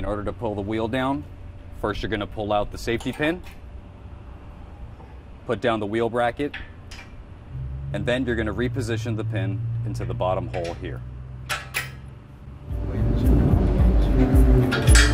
in order to pull the wheel down, first you're going to pull out the safety pin, put down the wheel bracket, and then you're going to reposition the pin into the bottom hole here.